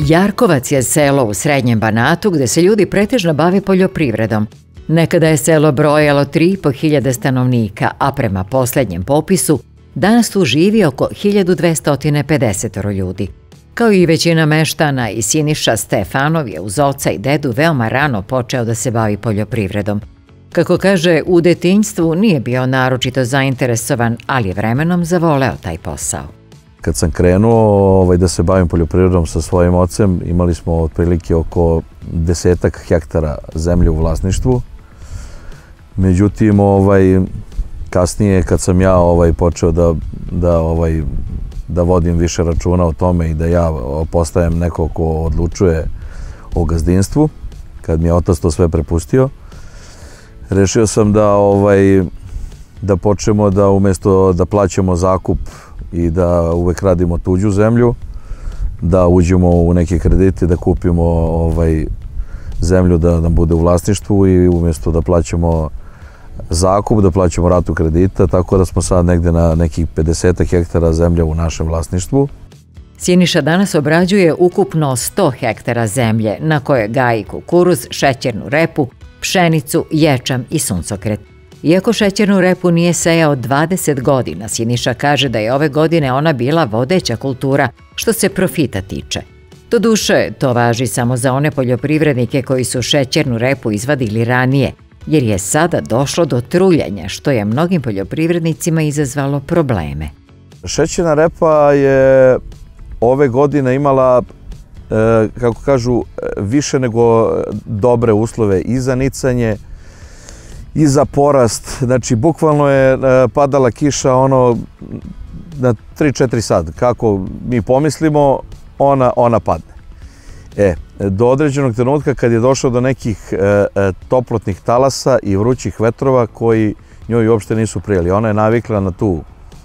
Jarkovac je selo u Srednjem Banatu gde se ljudi pretežno bave poljoprivredom. Nekada je selo brojalo 3.500 stanovnika, a prema poslednjem popisu danas tu živi oko 1250 ljudi. Kao i većina meštana, i Siniša Stefanov je uz oca i dedu veoma rano počeo da se bavi poljoprivredom. Kako kaže, u detinjstvu nije bio naročito zainteresovan, ali je vremenom zavoleo taj posao. Kad sam krenuo da se bavim poljoprivredom sa svojim ocem, imali smo otprilike oko 10 hektara zemlje u vlasništvu. Međutim, kasnije kad sam ja počeo da vodim više računa o tome i da ja postajem neko ko odlučuje o gazdinstvu, kad mi je otac to sve prepustio, rešio sam da počnemo da umesto da plaćamo zakup i da uvek radimo tuđu zemlju, da uđemo u neke kredite, da kupimo zemlju da nam bude u vlasništvu i umesto da plaćamo zakup, da plaćamo ratu kredita, tako da smo sad negde na nekih 50 hektara zemlje u našem vlasništvu. Siniša danas obrađuje ukupno 100 hektara zemlje na kojoj gaji kukuruz, šećernu repu, pšenicu, ječam i suncokret. Iako šećernu repu nije sejao 20 godina, Siniša kaže da je ove godine ona bila vodeća kultura što se profita tiče. Doduše, to važi samo za one poljoprivrednike koji su šećernu repu izvadili ranije, jer je sada došlo do truljanja, što je mnogim poljoprivrednicima izazvalo probleme. Šećerna repa je ove godine imala, kako kažu, više nego dobre uslove i za nicanje i za porast. Znači, bukvalno je padala kiša na 3-4 sata. Kako mi pomislimo, ona padne. Do određenog trenutka kad je došlo do nekih toplotnih talasa i vrućih vetrova koji njoj uopšte nisu prijeli. Ona je navikla na tu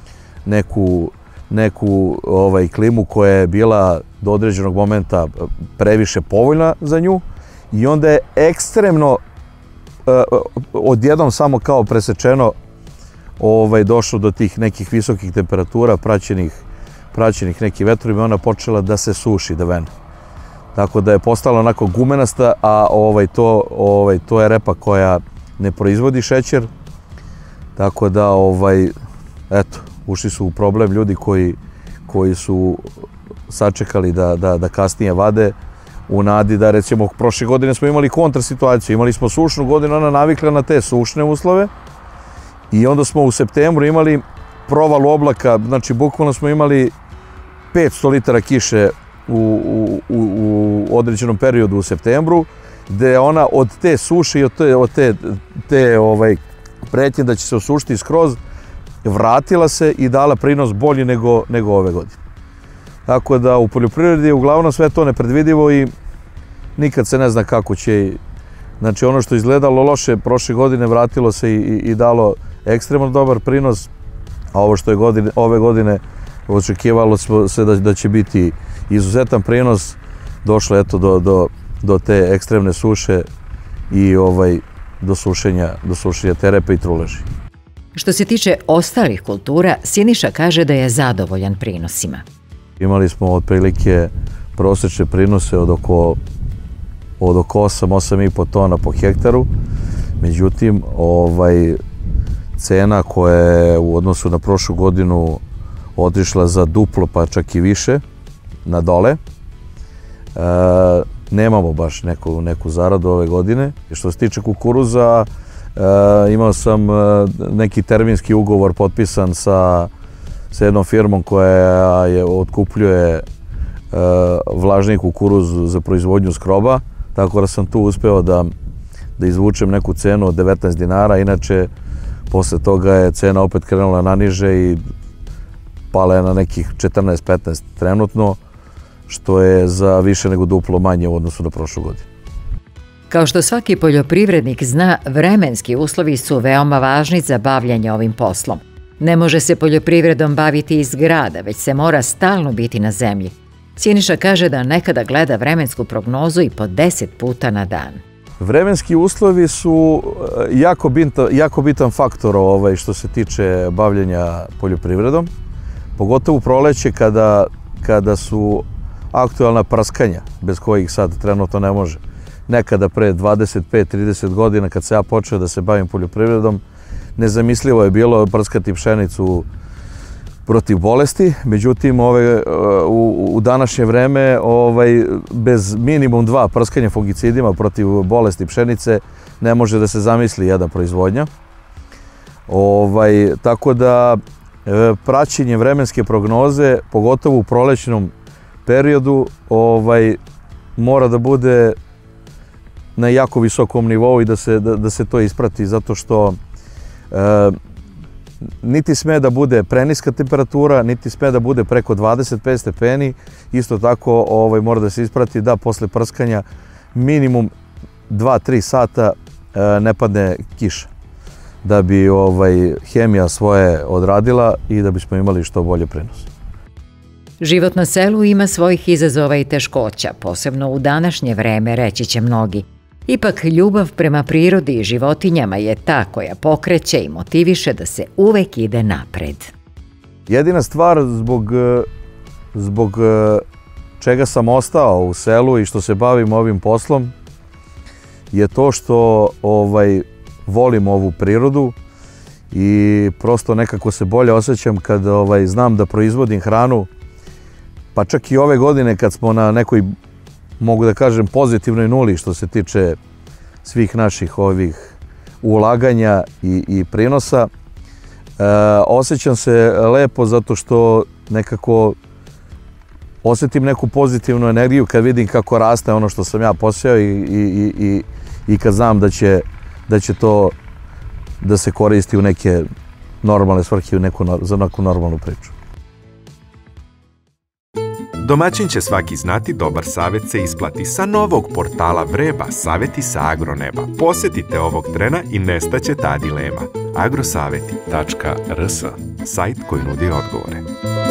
neku klimu koja je bila do određenog momenta previše povoljna za nju i onda je ekstremno odjednom samo kao presečeno došlo do tih nekih visokih temperatura praćenih nekim vetrovima i ona počela da se suši, da vene. Tako da je postala onako gumenasta, a to je repa koja ne proizvodi šećer. Tako da, eto, ušli su u problem ljudi koji su sačekali da kasnije vade u nadi da, recimo, prošle godine smo imali kontra situaciju. Imali smo sušnu godinu, ona navikla na te sušne uslove i onda smo u septembru imali provalu oblaka, znači bukvalno smo imali 500 litara kiše u određenom periodu u septembru, gde ona od te suše i od te pretnje da će se osušiti skroz, vratila se i dala prinos bolji nego ove godine. Tako da u poljoprivredi je uglavnom sve to nepredvidivo i nikad se ne zna kako će. Znači, ono što je izgledalo loše prošle godine vratilo se i dalo ekstremno dobar prinos, a ovo što je ove godine očekivalo se da će biti izuzetan prinos, došlo eto do te ekstremne suše i do sušenja te repe i truleži. Što se tiče ostalih kultura, Siniša kaže da je zadovoljan prinosima. Imali smo otprilike prosečne prinose od oko 8,5 tona po hektaru. Međutim, cena koja je u odnosu na prošlu godinu otišla za duplo, pa čak i više, na dole. Nemamo baš neku zaradu ove godine. Što se tiče kukuruza, imao sam neki terminski ugovor potpisan sa jednom firmom koja otkupljuje vlažni kukuruz za proizvodnju skroba, tako da sam tu uspeo da izvučem neku cenu od 19 dinara, inače posle toga je cena opet krenula naniže i pala je na nekih 14-15 trenutno, što je za više nego duplo manje u odnosu na prošlu godinu. Kao što svaki poljoprivrednik zna, vremenski uslovi su veoma važni za bavljanje ovim poslom. Ne može se poljoprivredom baviti iz grada, već se mora stalno biti na zemlji. Siniša kaže da nekada gleda vremensku prognozu i po 10 puta na dan. Vremenski uslovi su jako bitan faktor što se tiče bavljenja poljoprivredom. Pogotovo u proleće kada su aktualna prskanja, bez kojih sad trenutno ne može. Nekada pre 25-30 godina kad se ja počeo da se bavim poljoprivredom, nezamislivo je bilo prskati pšenicu protiv bolesti, međutim u današnje vreme bez minimum 2 prskanja fungicidima protiv bolesti pšenice ne može da se zamisli jedna proizvodnja. Tako da praćenje vremenske prognoze, pogotovo u prolećnom periodu, mora da bude na jako visokom nivou i da se to isprati, zato što niti sme da bude preniska temperatura, niti sme da bude preko 25 stepeni. Isto tako mora da se isprati da posle prskanja minimum 2-3 sata ne padne kiša, da bi hemija svoje odradila i da bismo imali što bolje prenos. Život na selu ima svojih izazova i teškoća, posebno u današnje vreme, reći će mnogi. Ipak, ljubav prema prirodi i životinjama je ta koja pokreće i motiviše da se uvek ide napred. Jedina stvar zbog čega sam ostao u selu i što se bavim ovim poslom je to što volim ovu prirodu i prosto nekako se bolje osjećam kad znam da proizvodim hranu. Pa čak i ove godine kad smo na nekoj, mogu da kažem, pozitivnoj nuli što se tiče svih naših ovih ulaganja i prinosa, osjećam se lepo zato što nekako osjetim neku pozitivnu energiju kad vidim kako raste ono što sam ja posejao i kad znam da će to da se koristi u neke normalne svrhe, za neku normalnu priču. Domaćin će svaki znati, dobar savjet se isplati. Sa novog portala Vreba, savjeti sa agroneba. Posjetite ovog trena i nestaće ta dilema. agrosaveti.rs, sajt koji nudi odgovore.